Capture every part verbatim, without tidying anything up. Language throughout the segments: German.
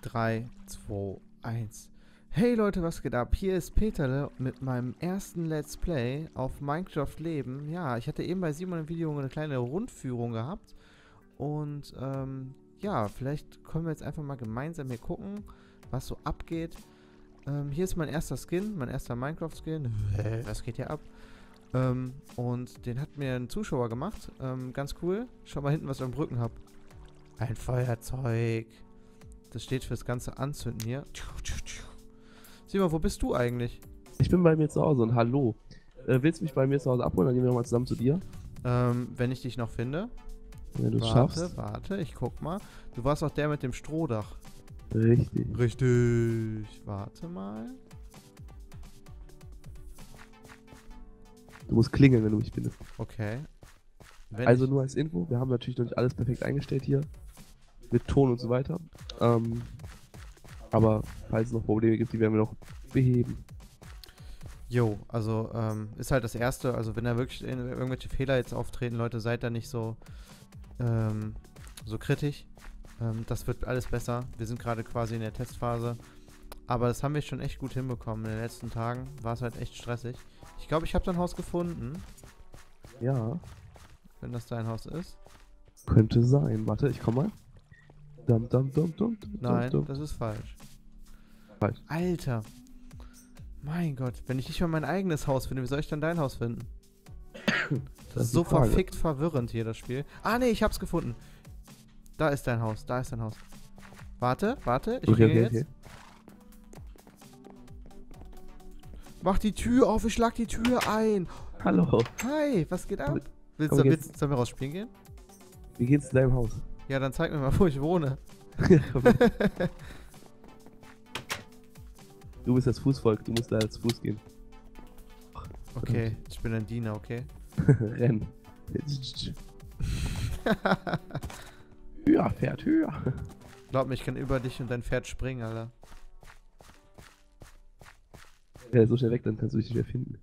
drei, zwei, eins. Hey Leute, was geht ab? Hier ist Peterle mit meinem ersten Let's Play auf Minecraft Leben. Ja, ich hatte eben bei Simon im Video eine kleine Rundführung gehabt. Und ähm, ja, vielleicht können wir jetzt einfach mal gemeinsam hier gucken, was so abgeht. Ähm, hier ist mein erster Skin, mein erster Minecraft-Skin. Was geht hier ab? Ähm, und den hat mir ein Zuschauer gemacht. Ähm, ganz cool. Schau mal hinten, was ich am Rücken habe. Ein Feuerzeug. Das steht fürs ganze Anzünden hier. Simon, wo bist du eigentlich? Ich bin bei mir zu Hause und hallo. Äh, willst du mich bei mir zu Hause abholen? Dann gehen wir nochmal zusammen zu dir. Ähm, wenn ich dich noch finde. Wenn du es Warte, schaffst. warte, ich guck mal. Du warst auch der mit dem Strohdach. Richtig. Richtig. Warte mal. Du musst klingeln, wenn du mich findest. Okay. Wenn Also ich, nur als Info, wir haben natürlich noch nicht alles perfekt eingestellt hier. Mit Ton und so weiter. Ähm, aber falls es noch Probleme gibt, die werden wir noch beheben. Jo, also ähm, ist halt das Erste. Also wenn da wirklich in- irgendwelche Fehler jetzt auftreten, Leute, seid da nicht so, ähm, so kritisch. Ähm, das wird alles besser. Wir sind gerade quasi in der Testphase. Aber das haben wir schon echt gut hinbekommen. In den letzten Tagen war es halt echt stressig. Ich glaube, ich habe dein Haus gefunden, Ja, wenn das dein Haus ist. könnte sein. Warte, ich komm mal. Dum, dum, dum, dum, dum, Nein, dum. das ist falsch. Falsch. Alter. Mein Gott, wenn ich nicht mal mein eigenes Haus finde, wie soll ich dann dein Haus finden? Das, Das ist ist so die Frage. verfickt verwirrend hier, das Spiel. Ah, nee, ich hab's gefunden. Da ist dein Haus, da ist dein Haus. Warte, warte, ich Okay, gehe okay, jetzt. okay. Mach die Tür auf, ich schlag die Tür ein. Hallo. Hi, was geht ab? Willst komm, du, jetzt- willst, sollen wir rausspielen gehen? Wie geht's in deinem Haus? Ja, dann zeig mir mal, wo ich wohne. Du bist das Fußvolk, du musst da als Fuß gehen. Okay, ich bin ein Diener, okay? Renn. Höher, Pferd, höher. Glaub mir, ich kann über dich und dein Pferd springen, Alter. Ja, so schnell weg, dann kannst du dich nicht mehr finden.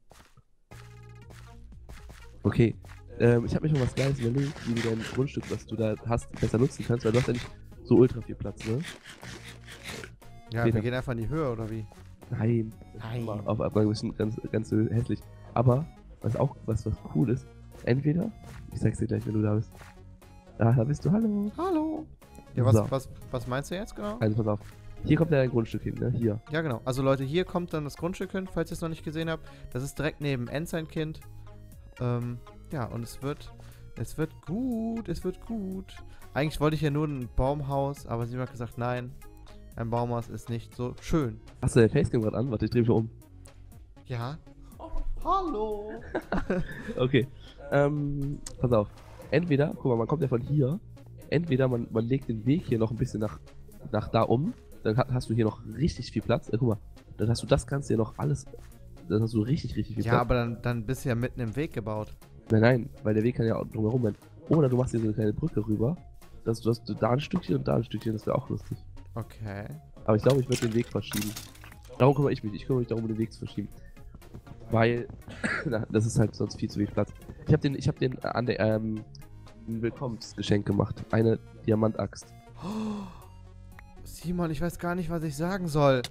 Okay, ähm, ich habe mich noch was Geiles überlegt, wie du dein Grundstück, was du da hast, besser nutzen kannst, weil du hast ja nicht so ultra viel Platz, ne? Ja, Peter. wir gehen einfach in die Höhe, oder wie? Nein. Nein. Mal Auf einmal ein bisschen ganz, ganz so hässlich. Aber, was auch, was, was cool ist, entweder, ich sag's dir gleich, wenn du da bist. Ah, da bist du, hallo. Hallo. Ja, was, So. was, was meinst du jetzt genau? Also pass auf, hier kommt ja dein Grundstück hin, ne? Hier. Ja, genau. Also Leute, hier kommt dann das Grundstück hin, falls ihr es noch nicht gesehen habt. Das ist direkt neben Ensignkind. Ähm, ja, und es wird, es wird gut, es wird gut. Eigentlich wollte ich ja nur ein Baumhaus, aber sie hat gesagt, nein, ein Baumhaus ist nicht so schön. Hast du dein Facecam gerade an? Warte, ich dreh mich mal um. Ja. Hallo. Okay. Ähm, pass auf. Entweder, guck mal, man kommt ja von hier. Entweder man, man legt den Weg hier noch ein bisschen nach, nach da um. Dann ha- hast du hier noch richtig viel Platz. Äh, guck mal, dann hast du das Ganze hier noch alles. Dann hast du richtig, richtig viel Ja, Platz. aber dann, dann bist du ja mitten im Weg gebaut. Nein, nein, weil der Weg kann ja auch drumherum sein. Oder du machst hier so eine kleine Brücke rüber. Dass du hast da ein Stückchen und da ein Stückchen, das wäre auch lustig. Okay. Aber ich glaube, ich würde den Weg verschieben. Darum kümmere ich mich. Ich kümmere mich darum, den Weg zu verschieben. Weil, na, das ist halt sonst viel zu viel Platz. Ich habe den, ich habe den äh, an der, ähm, ein Willkommensgeschenk gemacht. Eine Diamantaxt. Oh, Simon, ich weiß gar nicht, was ich sagen soll.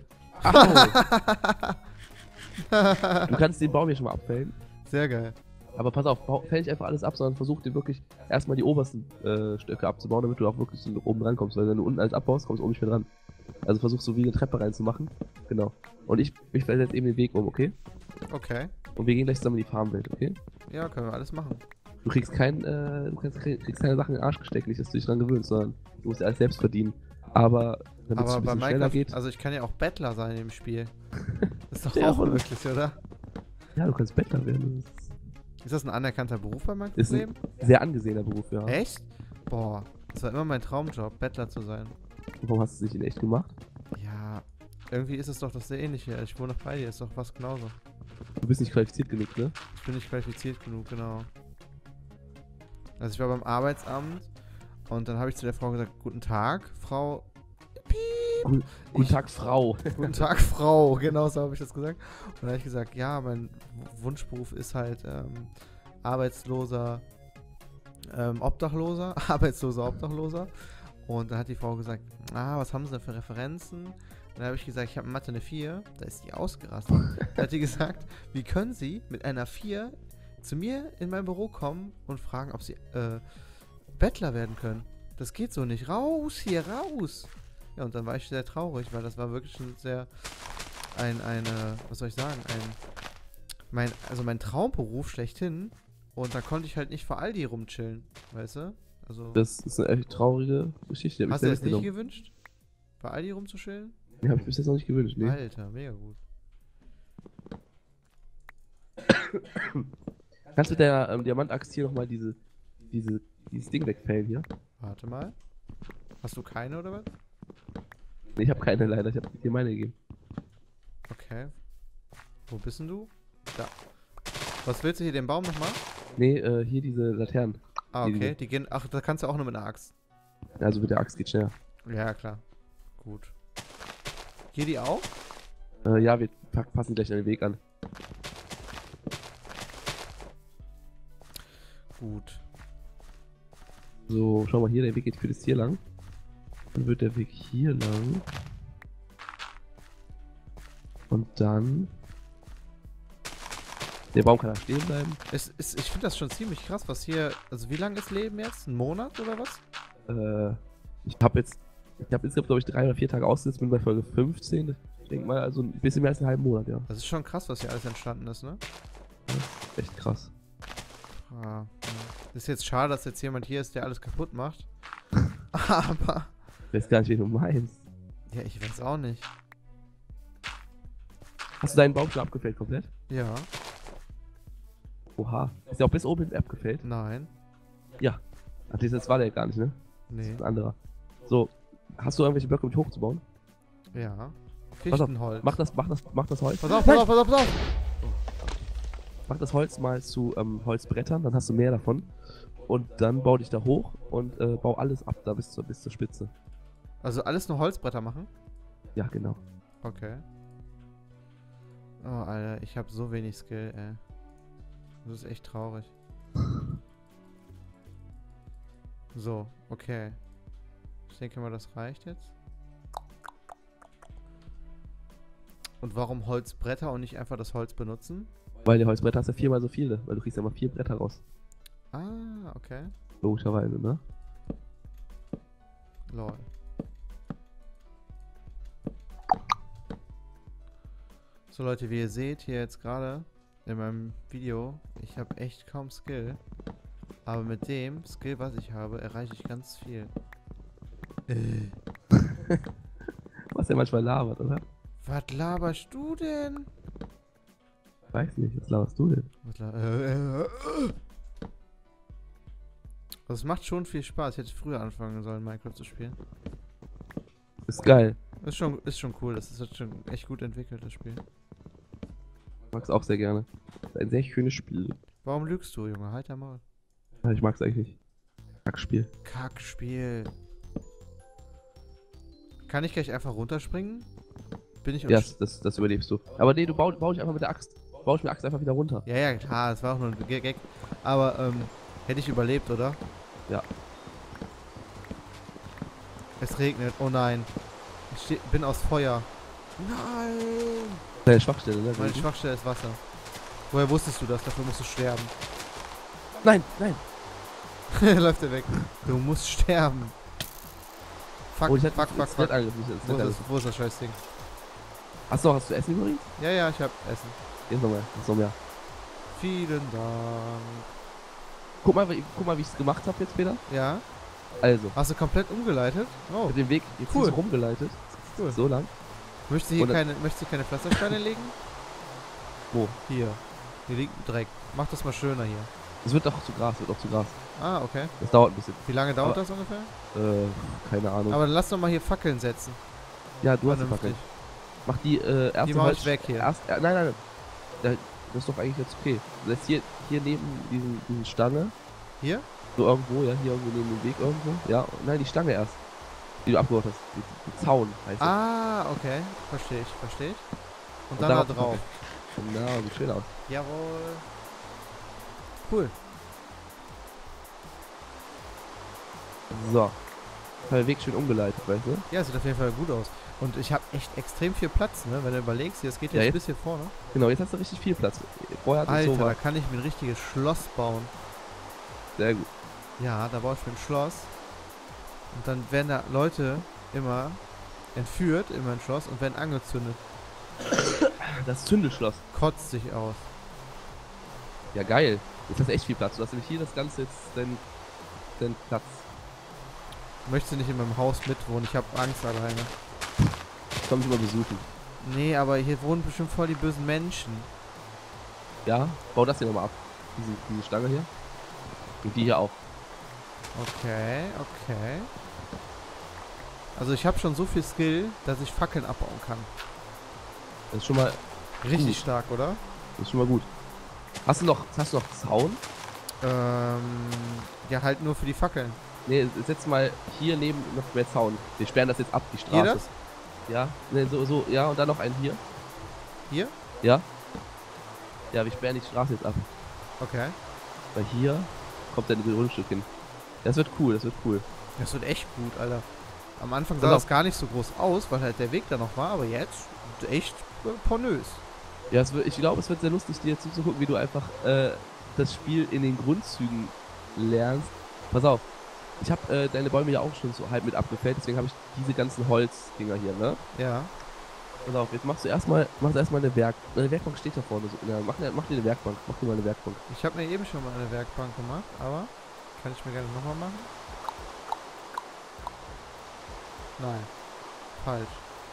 Du kannst den Baum hier schon mal abfällen. Sehr geil. Aber pass auf, bau- fäll nicht einfach alles ab, sondern versuch dir wirklich erstmal die obersten äh, Stöcke abzubauen, damit du auch wirklich so oben rankommst. Weil wenn du unten alles abbaust, kommst du oben nicht mehr dran. Also versuch so wie eine Treppe reinzumachen. Genau. Und ich, ich fäll jetzt eben den Weg um, okay? Okay. Und wir gehen gleich zusammen in die Farmwelt, okay? Ja, können wir alles machen. Du kriegst kein, äh, du kannst, kriegst keine Sachen in den Arsch gesteckt, nicht, dass du dich dran gewöhnst, sondern du musst dir alles selbst verdienen. Aber damit es Aber ein bei bisschen schneller Minecraft, geht, also ich kann ja auch Bettler sein im Spiel. Ist doch Ja, auch aber- möglich, oder? ja, du kannst Bettler werden. Ist das ein anerkannter Beruf bei Minecraft? Das ist ein sehr angesehener Beruf, ja. Echt? Boah, das war immer mein Traumjob, Bettler zu sein. Warum hast du es nicht in echt gemacht? Ja, irgendwie ist es doch das sehr ähnliche. Ich wohne noch bei dir, ist doch fast genauso. Du bist nicht qualifiziert genug, ne? Ich bin nicht qualifiziert genug, genau. Also ich war beim Arbeitsamt und dann habe ich zu der Frau gesagt, guten Tag, Frau... Piep. Guten, guten Ich- Tag, Frau. Guten Tag, Frau. Genau so habe ich das gesagt. Und dann habe ich gesagt, ja, mein W- Wunschberuf ist halt ähm, arbeitsloser, ähm, Obdachloser, arbeitsloser Obdachloser. Und dann hat die Frau gesagt, ah, was haben Sie denn für Referenzen? Dann habe ich gesagt, ich habe in Mathe eine vier. Da ist die ausgerastet. Da hat die gesagt, wie können Sie mit einer vier zu mir in mein Büro kommen und fragen, ob Sie äh, Bettler werden können? Das geht so nicht. Raus hier, raus! Ja, und dann war ich sehr traurig, weil das war wirklich ein sehr, ein, eine, was soll ich sagen, ein, mein, also mein Traumberuf schlechthin. Und da konnte ich halt nicht vor Aldi rumchillen, weißt du? Also, Das ist eine echt traurige Geschichte. hast du dir das nicht gewünscht? Bei Aldi rumzuchillen? Ja, hab ich bis jetzt noch nicht gewünscht, nee. Alter, mega gut. Kannst du mit der ähm, Diamantaxt hier nochmal diese, diese, dieses Ding wegfällen hier? Warte mal. Hast du keine oder was? Nee, ich habe keine leider, ich habe dir meine gegeben. Okay. Wo bist denn du? Da. Was willst du hier, den Baum nochmal? Nee, äh, hier diese Laternen. Ah, Die- okay. Die gehen. Ach, da kannst du auch nur mit einer Axt. Also mit der Axt geht schneller. Ja, klar. Gut. Hier die auch? Äh, ja, wir pack, passen gleich an den Weg an. Gut. So, schau mal hier, der Weg geht für das hier lang. Dann wird der Weg hier lang. Und dann... Der Baum kann da stehen bleiben. Es ist, ich finde das schon ziemlich krass, was hier. Also, wie lange ist Leben jetzt? Ein Monat oder was? Äh, ich habe jetzt... Ich habe insgesamt, glaube ich, drei oder vier Tage ausgesetzt, bin bei Folge fünfzehn. Ich denke mal, also ein bisschen mehr als einen halben Monat, ja. Das ist schon krass, was hier alles entstanden ist, ne? Echt krass. Ah, hm. Ist jetzt schade, dass jetzt jemand hier ist, der alles kaputt macht. Aber. Ich weiß gar nicht, wen du meinst. Ja, ich weiß auch nicht. Hast du deinen Baum schon abgefällt komplett? Ja. Oha. Ist der auch bis oben hin abgefällt? Nein. Ja. Ach, das war der gar nicht, ne? Das Nee. ist ein anderer. So, hast du irgendwelche Blöcke, um mich hochzubauen? Ja. Pass auf, Fichtenholz. mach das, mach das, mach das Holz. Pass auf, pass auf, pass auf, pass auf! Mach das Holz mal zu ähm, Holzbrettern, dann hast du mehr davon. Und dann bau dich da hoch und äh, bau alles ab, da bis zur, bis zur Spitze. Also alles nur Holzbretter machen? Ja, genau. Okay. Oh, Alter, ich habe so wenig Skill, ey. Das ist echt traurig. So, okay. Ich denke mal, das reicht jetzt. Und warum Holzbretter und nicht einfach das Holz benutzen? Weil der Holzbretter hast ja viermal so viele, weil du kriegst ja mal vier Bretter raus. Ah, okay. Logischerweise, ne? Lol. So Leute, wie ihr seht hier jetzt gerade in meinem Video, ich habe echt kaum Skill. Aber mit dem Skill, was ich habe, erreiche ich ganz viel. Äh, Was der manchmal labert, oder? was laberst du denn? Weiß nicht, was laberst du denn? Was la äh, äh, äh. Also es macht schon viel Spaß. Ich hätte früher anfangen sollen, Minecraft zu spielen. Ist geil. Ist schon, ist schon cool. Das ist jetzt schon echt gut entwickelt, das Spiel. Ich mag's auch sehr gerne. Ist ein sehr schönes Spiel. Warum lügst du, Junge? Halt dein Maul. Ja, ich mag's eigentlich nicht. Kackspiel. Kackspiel. Kann ich gleich einfach runterspringen? Bin ich Ja, unsch- das, das, das überlebst du. Aber nee, du bau, bau dich einfach mit der Axt. Bau ich mit der Axt einfach wieder runter. Ja, ja, klar, das war auch nur ein Gag. Aber, ähm, hätte ich überlebt, oder? Ja. Es regnet, oh nein. Ich steh, bin aus Feuer. Nein! Deine Schwachstelle, ne? Meine Schwachstelle ist Wasser. Woher wusstest du das? Dafür musst du sterben. Nein, nein. Läuft er weg. Du musst sterben. Fuck, Oh, ich hätte fuck, fuck, fuck. Wo Wo ist, das, wo ist das Scheißding? Achso, hast du Essen übrigens? Ja, ja, ich hab Essen. Jetzt nochmal, jetzt noch mehr. Vielen Dank. Guck mal, wie- guck mal, wie ich es gemacht habe jetzt, Peter. Ja? Also, Hast du komplett umgeleitet? Oh, mit dem Weg jetzt Cool. cool. rumgeleitet. Cool. So lang. möchtest du hier Und- keine, möchtest du keine Pflastersteine legen? Wo? Hier. Hier liegt Dreck. Mach das mal schöner hier. Es wird auch zu Gras, wird auch zu Gras. Ah, okay. Das dauert ein bisschen. Wie lange dauert Aber- das ungefähr? Äh, keine Ahnung. Aber dann lass doch mal hier Fackeln setzen. ja, du hast die Vernünftig. Fackel. Mach die äh, erste Die mach ich Holz- weg hier. Erst, äh, nein, nein, nein. Da, das ist doch eigentlich jetzt okay. Du lässt hier, hier neben diesen, diesen Stange, Hier? so irgendwo, ja, hier irgendwo neben dem Weg irgendwo. Ja, nein, die Stange erst. Die du abgebaut hast. Die, die Zaun heißt Ah, okay. Verstehe ich, verstehe ich. Und, Und dann da darauf drauf. das. Genau, sieht schön aus. Jawohl. Cool. So. der Weg schön umgeleitet, weißt du? Ja, sieht auf jeden Fall gut aus. Und ich habe echt extrem viel Platz, ne? Wenn du überlegst, hier, es geht Ja, jetzt ein jetzt- bisschen vorne. Genau, jetzt hast du richtig viel Platz. Vorher hattest du Alter, so da was. kann ich mir ein richtiges Schloss bauen. Sehr gut. Ja, da baue ich mir ein Schloss. Und dann werden da Leute immer entführt in mein Schloss und werden angezündet. Das Zündelschloss. Kotzt sich aus. Ja, geil. Jetzt hast du echt viel Platz. Du hast nämlich hier das Ganze jetzt den, den Platz. Möchte nicht in meinem Haus mitwohnen, ich habe Angst alleine. Ich komm dich mal besuchen. Nee, aber hier wohnen bestimmt voll die bösen Menschen. Ja, bau das hier nochmal ab. Diese, diese Stange hier. Und die hier auch. Okay, okay. Also ich habe schon so viel Skill, dass ich Fackeln abbauen kann. Das ist schon mal, Richtig Gut. stark, oder? das ist schon mal gut. Hast du noch, hast du noch Zaun? Ähm, ja, halt nur für die Fackeln. Nee, setz mal hier neben noch mehr Zaun. Wir sperren das jetzt ab, die Straße. Hier das? Ja, nee, so, so, ja, und dann noch einen hier. Hier? Ja. Ja, wir sperren die Straße jetzt ab. Okay. Weil hier kommt dann ein Grundstück hin. Das wird cool, das wird cool. Das wird echt gut, Alter. Am Anfang sah Pass das auf. gar nicht so groß aus, weil halt der Weg da noch war, aber jetzt echt äh, pornös. Ja, es wird, ich glaube, es wird sehr lustig, dir zuzugucken, wie du einfach äh, das Spiel in den Grundzügen lernst. Pass auf, ich habe äh, deine Bäume ja auch schon so halb mit abgefällt, deswegen habe ich diese ganzen Holzdinger hier, ne? Ja. Pass auf, jetzt machst du erstmal, machst du erstmal eine Werk, eine Werkbank steht da vorne so. Ja, mach, ne- mach dir eine Werkbank, mach dir mal eine Werkbank. Ich habe mir eben schon mal eine Werkbank gemacht, aber kann ich mir gerne nochmal machen? Nein. Falsch.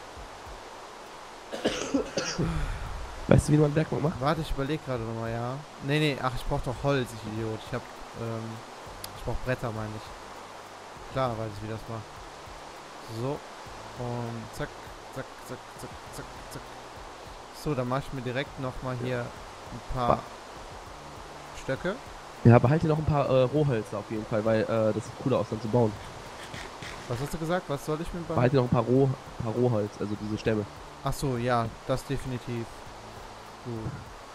Weißt du, wie man eine Werkbank macht? Warte, ich überlege gerade nochmal, ja. Nee, nee, ach, ich brauche doch Holz, ich Idiot. Ich hab, ähm, ich brauche Bretter, meine ich. Klar, weiß ich, wie das macht. So. Und zack, zack, zack, zack, zack, zack. So, dann mache ich mir direkt nochmal hier ein paar Ba- Stöcke. Ja, behalte noch ein paar äh, Rohhölzer auf jeden Fall, weil äh, das sieht cooler aus, dann zu bauen. Was hast du gesagt? Was soll ich mir behalten? Behalte noch ein paar, Roh, paar Rohholz, also diese Stämme. Ach so, ja, das definitiv. Gut.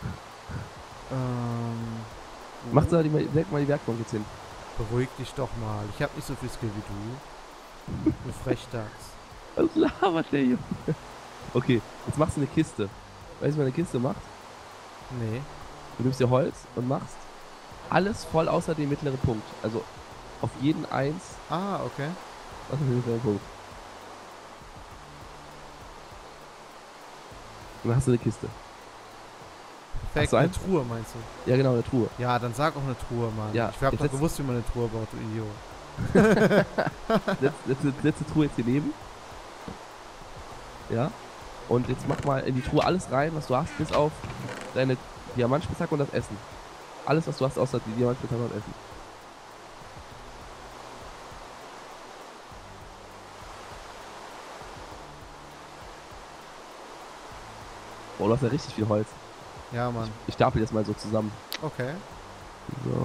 Ähm. Mach da die, mal- leg mal die Werkbank jetzt hin. Beruhig dich doch mal. Ich habe nicht so viel Skill wie du. Du Frechdachs. Was labert der Junge? Okay, jetzt machst du eine Kiste. Weißt du, wie man eine Kiste macht? Nee. Du nimmst dir Holz und machst alles voll außer dem mittleren Punkt. Also auf jeden eins Ah, okay. außer dem mittleren Punkt. Und dann hast du eine Kiste. Perfekt, Hast du eine einen? Truhe meinst du? Ja genau, eine Truhe. Ja, dann sag auch eine Truhe, Mann. Ja, ich hab jetzt doch setz- gewusst, wie man eine Truhe baut, du Idiot. Setz, setz, setz die Truhe jetzt hier neben. Ja. Und jetzt mach mal in die Truhe alles rein, was du hast, bis auf deine Diamantspitzhacke und das Essen. Alles, was du hast, außer die Diamantspitzhacke und Essen. Boah, du hast ja richtig viel Holz. Ja, Mann. Ich stapel das mal so zusammen. Okay. So.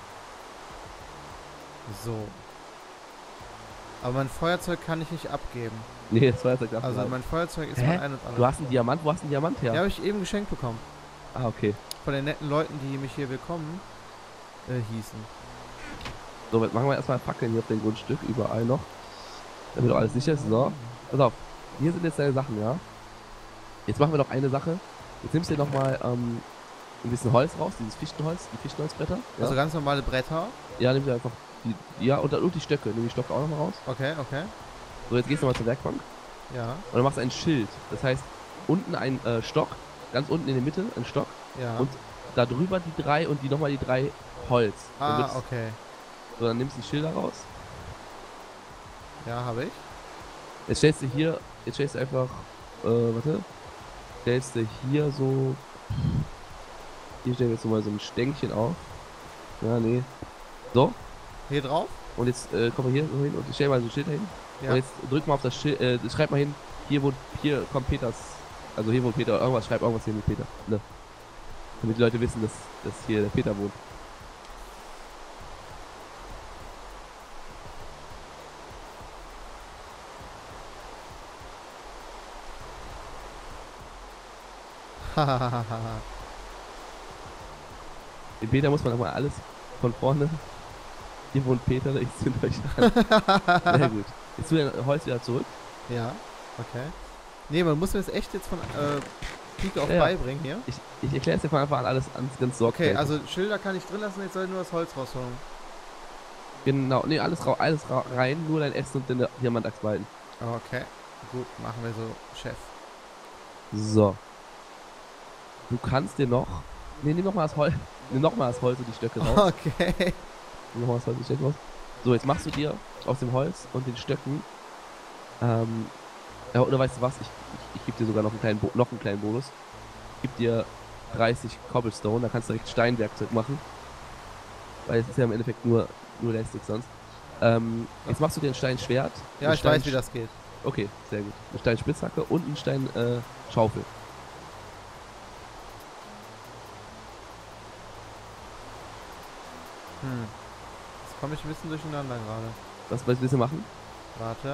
So. Aber mein Feuerzeug kann ich nicht abgeben. Nee, das war jetzt der Also mein Feuerzeug ist Hä? mein Ein und Alles. Du hast einen Diamant, wo hast du einen Diamant her? Ja, habe ich eben geschenkt bekommen. Ah, okay. Von den netten Leuten, die mich hier willkommen äh, hießen. So, jetzt machen wir erstmal Fackeln hier auf dem Grundstück, überall noch. Damit auch alles sicher ist. So. Pass auf. Hier sind jetzt deine Sachen, ja? Jetzt machen wir noch eine Sache. Jetzt nimmst du dir nochmal ähm, ein bisschen Holz raus, dieses Fichtenholz, die Fichtenholzbretter. Ja, Also ganz normale Bretter. ja nimm dir einfach die, ja, und, dann- und die Stöcke. Nimm die Stöcke auch nochmal raus. Okay, okay. So, jetzt gehst du mal zur Werkbank Ja, und dann machst du ein Schild. Das heißt, unten ein äh, Stock, ganz unten in der Mitte ein Stock ja. und da drüber die drei und die nochmal die drei Holz. Dann ah, wird's- okay. So, dann nimmst du die Schilder raus. Ja, habe ich. Jetzt stellst du hier, jetzt stellst du einfach, äh, warte, stellst du hier so, hier stellen wir jetzt so mal so ein Stängchen auf. Ja, nee. So, Hier drauf? und jetzt äh, kommen wir hier so hin und ich stell mal so ein Schild hin. Ja. Und jetzt drück mal auf das Schild, äh, schreib mal hin, hier wo, hier kommt Peters, also hier wohnt Peter, irgendwas, schreib irgendwas hier mit Peter, ne. Damit die Leute wissen, dass, dass hier der Peter wohnt. Hahaha. Den Peter muss man aber alles von vorne Hier wohnt Peter, ich zünd euch an. Sehr gut. Jetzt tu dein Holz wieder zurück. Ja, okay. Nee, man muss mir das echt jetzt von äh, Pike auf Ja, ja. beibringen hier. Ich, ich erkläre jetzt einfach an alles ganz, ganz Okay, sorgfältig. also Schilder kann ich drin lassen, jetzt soll ich nur das Holz rausholen. Genau, nee, alles, ra alles ra rein, nur dein Essen und deine Diamantachs behalten. Okay, gut, machen wir so, Chef. So. Du kannst dir noch. Nee, nimm nochmal das Holz. Nimm nochmal das Holz und die Stöcke raus. Okay. Nimm nochmal das Holz und die Stöcke raus. So, jetzt machst du dir aus dem Holz und den Stöcken. Ähm. Ja, oder weißt du was? Ich, ich, ich gebe dir sogar noch einen kleinen, Bo noch einen kleinen Bonus. Ich gebe dir dreißig Cobblestone, da kannst du direkt Steinwerkzeug machen. Weil es ist ja im Endeffekt nur, nur lästig sonst. Ähm, jetzt machst du dir ein Steinschwert. Ja, eine ich weiß, Stein- wie das geht. Okay, sehr gut. Eine Steinspitzhacke und ein Stein äh, Schaufel. Hm. Jetzt komme ich ein bisschen durcheinander gerade. Was willst du machen? Warte.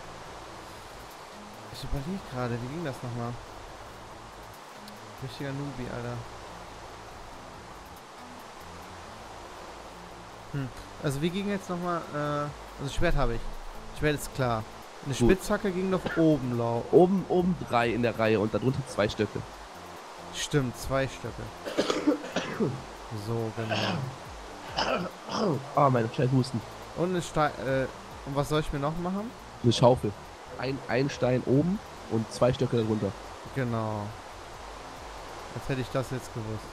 Ich überlege gerade, wie ging das nochmal? Richtiger Newbie, Alter. Hm. Also wie ging jetzt nochmal, äh, also Schwert habe ich. Schwert ist klar. Eine Gut. Spitzhacke ging noch oben lau. Oben, oben drei in der Reihe und darunter zwei Stöcke. Stimmt, zwei Stöcke. So, genau. Ah, meine scheiß Husten. Und eine Stein, äh, und was soll ich mir noch machen? Eine Schaufel. Ein, ein Stein oben und zwei Stöcke darunter. Genau. Jetzt hätte ich das jetzt gewusst.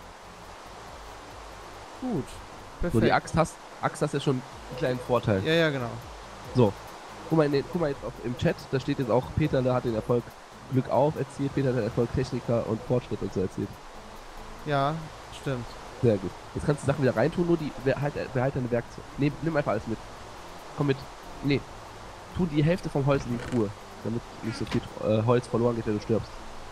Gut. So, Perfekt. die Axt hast, Axt hast ja schon einen kleinen Vorteil. Ja, ja, genau. So. Guck mal, in den, guck mal jetzt auf, im Chat, da steht jetzt auch, Peter der hat den Erfolg Glück auf erzählt, Peter hat den Erfolg Techniker und Fortschritt und so erzählt. Ja, stimmt. Sehr gut. Jetzt kannst du Sachen wieder reintun, nur die, behalt, behalt deine Werkzeuge. Nee, nimm einfach alles mit. Komm mit. Nee. Tu die Hälfte vom Holz in die Truhe, damit nicht so viel äh, Holz verloren geht, wenn du stirbst.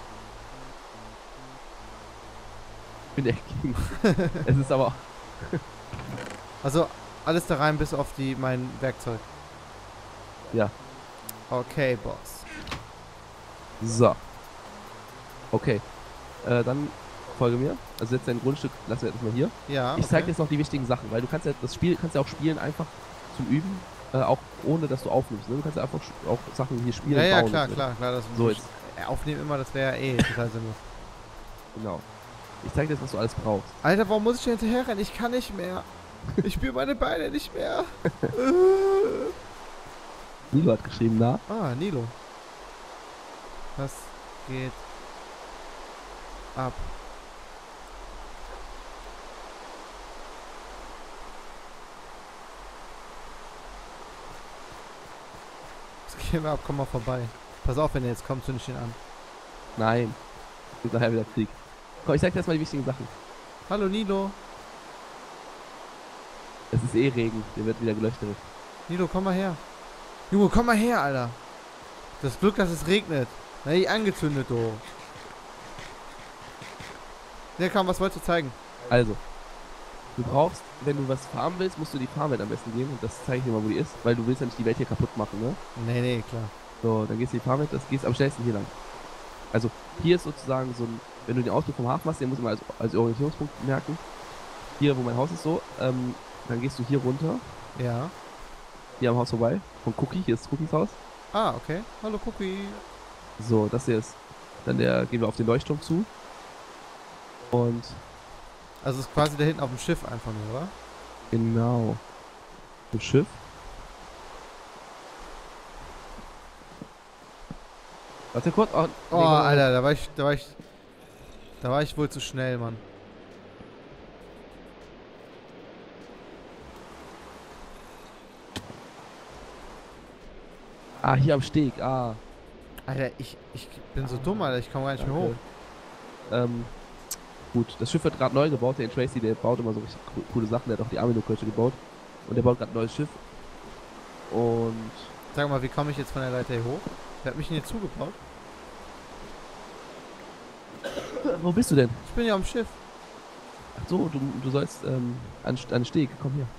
Ich bin echt gegen. Es ist aber. Also, alles da rein bis auf die mein Werkzeug. Ja. Okay, Boss. So. Okay. Äh, dann folge mir. Also jetzt dein Grundstück lassen wir jetzt mal hier. Ja, Ich zeige okay. jetzt noch die wichtigen Sachen, weil du kannst ja das Spiel kannst ja auch spielen einfach zum Üben, äh, auch ohne dass du aufnimmst. Ne? Du kannst ja einfach sch- auch Sachen hier spielen Ja, und ja, bauen. klar, und so. klar, klar. Das So, muss jetzt. ich- aufnehmen immer, das wäre ja eh total sinnlos. Genau. Ich zeige dir jetzt, was du alles brauchst. Alter, warum muss ich denn hinterher rennen? Ich kann nicht mehr. Ich spüre meine Beine nicht mehr. Nilo hat geschrieben, na? Ah, Nilo. Was geht ab? Was geht ab? Komm mal vorbei. Pass auf, wenn er jetzt kommt, zünd ich ihn an. Nein. Gibt nachher wieder Krieg. Komm, ich zeig dir erstmal die wichtigen Sachen. Hallo Nilo. Es ist eh Regen, der wird wieder gelöscht. Nilo, komm mal her. Junge, komm mal her, Alter. Das Glück, dass es regnet. Na, ich angezündet, du. Ja, komm, was wolltest du zeigen? Also, du brauchst, wenn du was farmen willst, musst du die Farmwelt am besten gehen. Und das zeige ich dir mal, wo die ist. Weil du willst ja nicht die Welt hier kaputt machen, ne? Nee, nee, klar. So, dann gehst du in die Farmwelt, das gehst am schnellsten hier lang. Also, hier ist sozusagen so ein, wenn du den Ausblick vom Hafen hast, den musst du mal als, als Orientierungspunkt merken. Hier, wo mein Haus ist so, ähm, dann gehst du hier runter, Ja. hier am Haus vorbei, von Cookie, hier ist Cookies Haus. Ah, okay. Hallo, Cookie. So, das hier ist, dann der, gehen wir auf den Leuchtturm zu. Und, Also ist quasi da hinten auf dem Schiff einfach nur, oder? genau, ein Schiff. Warte kurz, oh, Oh, nee, warte, Alter, da war ich, da war ich, da war ich wohl zu schnell, Mann. Ah, hier am Steg, ah. Alter, ich, ich bin so dumm, Alter, ich komme gar nicht mehr hoch. Okay. Ähm, gut, das Schiff wird gerade neu gebaut. Der Tracy, der baut immer so richtig co- coole Sachen. Der hat auch die Amino-Kirche gebaut. Und der baut gerade ein neues Schiff. Und Sag mal, wie komme ich jetzt von der Leiter hier hoch? Wer hat mich denn hier zugebaut? wo bist du denn? Ich bin ja am Schiff. Ach so, du, du sollst ähm, an, an den Steg. Komm hier.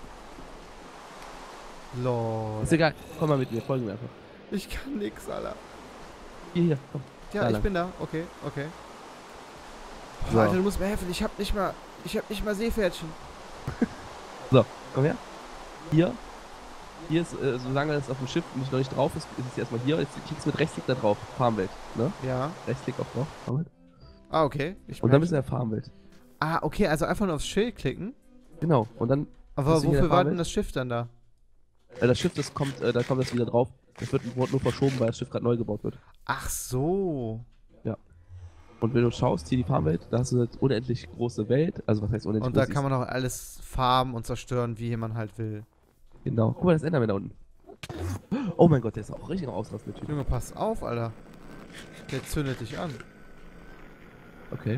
Lol. Ist egal. Komm mal mit mir. Folge mir einfach. Ich kann nix, Alter. Hier, hier. Komm. Ja, Da ich lang. bin da. Okay, okay. So. Alter, du musst mir helfen. Ich hab nicht mal, ich hab nicht mal Seepferdchen. So, komm her. hier, hier ist, äh, solange es auf dem Schiff nicht noch nicht drauf ist, ist es erstmal hier. Jetzt klickst du mit Rechtsklick da drauf. Farmwelt, ne? Ja. Rechtsklick auf drauf, Farmwelt. Ah, okay. Ich Und dann merke. bist du in der Farmwelt. Ah, okay, also einfach nur aufs Schild klicken. Genau. Und dann. Aber bist du hier in wofür der war denn Farmwelt. das Schiff dann da? Äh, das Schiff, das kommt, äh, da kommt das wieder drauf. Das wird wurde nur verschoben, weil das Schiff gerade neu gebaut wird. Ach so. Und wenn du schaust, hier die Farmwelt, da hast du eine unendlich große Welt. Also was heißt unendlich Und da groß? kann man auch alles farmen und zerstören, wie man halt will. Genau. Guck mal, das Enderman da unten. Oh mein Gott, der ist auch richtig am Ausrasten, der Typ. Junge, pass auf, Alter. Der zündet dich an. Okay.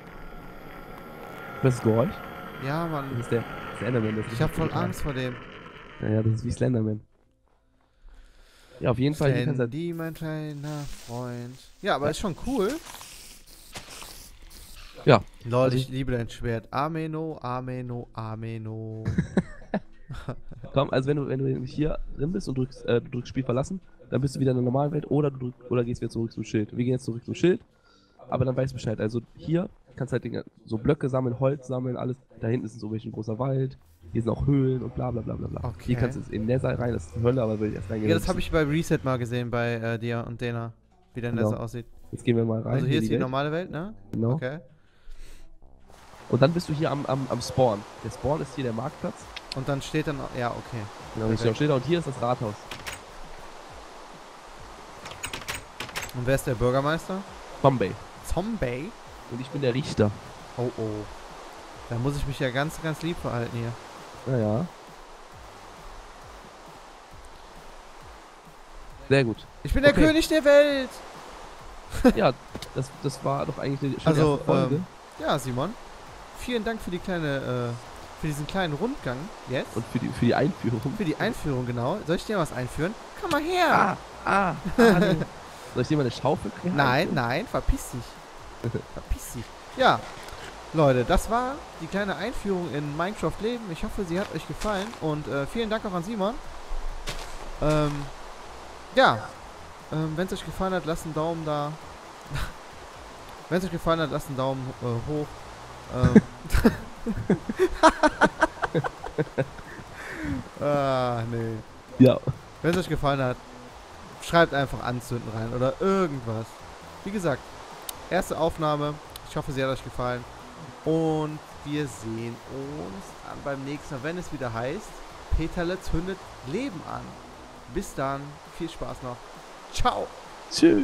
Das ist Geräusch. Ja, Das Mann. ist der, das ist der Enderman. Das ist Ich hab voll total- Angst vor dem. Naja, das ist wie Slenderman. Ja, auf jeden Fall. Hier kannst du halt, Sandy, mein kleiner Freund. Ja, aber ist schon cool. ja, Lol, Also ich liebe dein Schwert. Ameno, Ameno, Ameno. komm, also wenn du, wenn du hier drin bist und drückst, äh, du drückst Spiel verlassen, dann bist du wieder in der normalen Welt oder du drückst, oder gehst wieder zurück zum Schild. Wir gehen jetzt zurück zum Schild, aber dann weißt du Bescheid. Also hier kannst du halt Dinge, so Blöcke sammeln, Holz sammeln, alles. Da hinten ist so ein großer Wald. Hier sind auch Höhlen und bla bla bla bla bla. Okay. Hier kannst du jetzt in Nether rein, das ist die Hölle, aber will ich erst reingehen. Ja, das habe ich bei Reset mal gesehen, bei äh, dir und Dena. Wie der Genau. Nether aussieht. Jetzt gehen wir mal rein. Also hier in ist die Welt. normale Welt, ne? Genau. Okay. Und dann bist du hier am, am, am Spawn. Der Spawn ist hier der Marktplatz. Und dann steht dann, ja, okay. Genau, hier steht auch steht da. Und hier ist das Rathaus. Und wer ist der Bürgermeister? Bombay. Zombie? Und ich bin der Richter. Oh, oh. Da muss ich mich ja ganz, ganz lieb verhalten hier. Naja. Sehr gut. Ich bin der Okay. König der Welt! Ja, das, das war doch eigentlich die schon Also, erste Folge. ähm, ja, Simon. Vielen Dank für die kleine, äh, für diesen kleinen Rundgang jetzt. Und für die, für die Einführung. Für die Einführung, genau. Soll ich dir was einführen? Komm mal her! Ah, ah, ah. nee. Soll ich dir mal eine Schaufel kriegen? Nein, nein, verpiss dich. Verpiss dich. Ja, Leute, das war die kleine Einführung in Minecraft Leben. Ich hoffe, sie hat euch gefallen. Und äh, vielen Dank auch an Simon. Ähm, ja, ähm, wenn es euch gefallen hat, lasst einen Daumen da. Wenn es euch gefallen hat, lasst einen Daumen äh, hoch. Ähm. ah, nee. Ja. Wenn es euch gefallen hat, schreibt einfach anzünden rein oder irgendwas. Wie gesagt, erste Aufnahme. Ich hoffe, sie hat euch gefallen. Und wir sehen uns dann beim nächsten Mal, wenn es wieder heißt, Peterle zündet Leben an. Bis dann. Viel Spaß noch. Ciao. Tschüss.